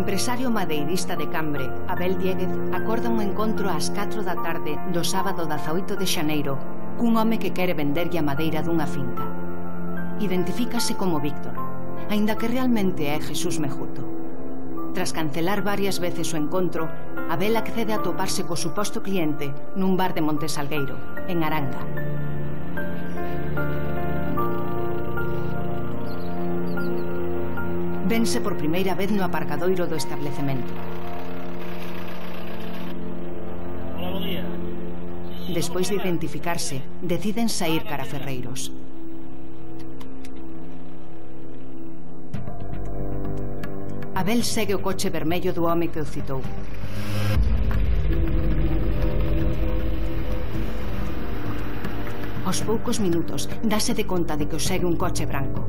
empresario madeirista de Cambre, Abel Diéguez, acorda un encontro ás 4 da tarde do sábado 18 de xaneiro cun home que quere venderlle a madeira dunha finca. Identifícase como Víctor, aínda que realmente é Jesús Mejuto. Tras cancelar varias veces o encontro, Abel accede a toparse co suposto cliente nun bar de Montesalgueiro, en Aranga. Vense por primeira vez no aparcadoiro do establecemento. Hola, bo día. Despois de identificarse, deciden saír cara a Ferreiros. Abel segue o coche vermello do home que o citou. Aos poucos minutos, dáse de conta de que o segue un coche branco.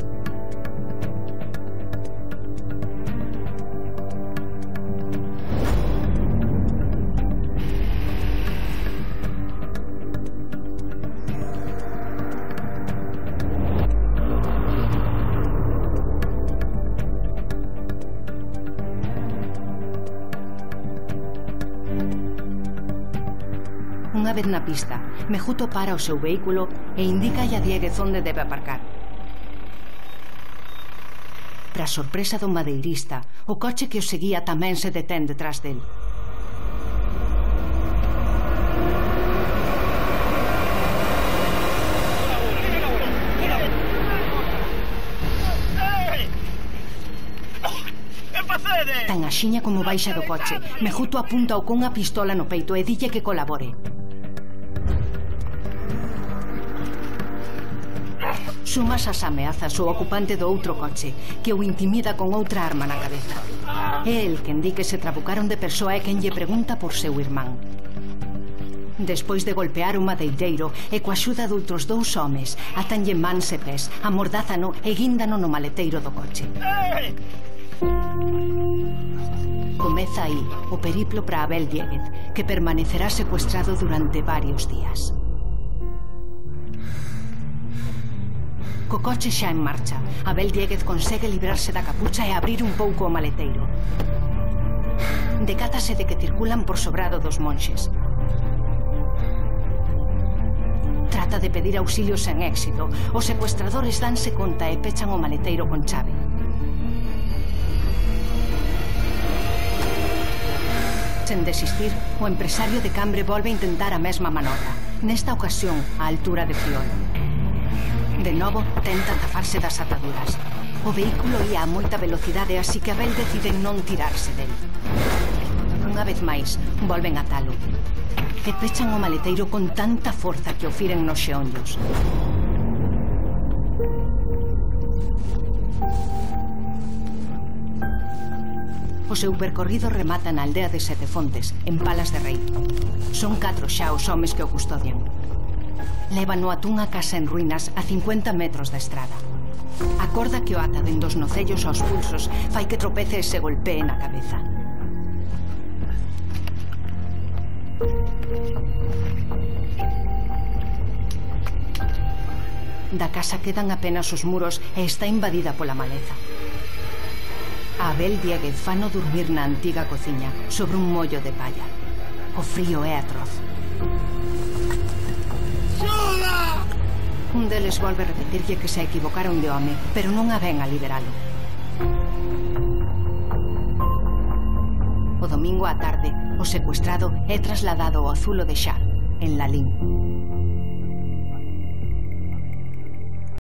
Unha vez na pista, Mejuto para o seu vehículo e indica a Diéguez onde debe aparcar. Para sorpresa do madeirista, o coche que o seguía tamén se detén detrás del. Tan axiña como baixa do coche, Mejuto apunta con unha pistola no peito e dille que colabore. Sumas as ameazas ao ocupante do outro coche, que o intimida con outra arma na cabeza. É el quen di que se trabucaron de persoa e quen lle pregunta por seu irmán. Despois de golpear o madeireiro e coa axuda doutros dous homes, atanlle mans e pés, amordázano e guíndano no maleteiro do coche. Comeza aí o periplo para Abel Diéguez, que permanecerá secuestrado durante varios días. Co coche xa en marcha, Abel Diéguez consegue librarse da capucha e abrir un pouco o maleteiro. Decátase de que circulan por sobrado dos monxes. Trata de pedir auxilio sen éxito. Os secuestradores danse conta e pechan o maleteiro con chave. Sen desistir, o empresario de Cambre volve a intentar a mesma manobra, nesta ocasión á altura de Friol. De novo, tenta zafarse das ataduras. O vehículo ia a moita velocidade, así que Abel decide non tirarse del. Unha vez máis, volven a talo. E pechan o maleteiro con tanta forza que o firen nos xeonllos. O seu percorrido remata na aldea de Sete Fontes, en Palas de Rei. Son 4 xa os homes que o custodian. Lévano ata unha casa en ruínas a 50 metros da estrada. A corda que o ata dende os nocellos aos pulsos fai que tropece e se golpee na cabeza. Da casa quedan apenas os muros e está invadida pola maleza. A Abel Diéguez fano dormir na antiga cociña, sobre un mollo de palla. O frío é atroz. Xuda! Un deles volve a repetirlle que se equivocaron de home, pero non a ven a liberalo. O domingo á tarde, o secuestrado é trasladado ao Zulo de Xar, en Lalín.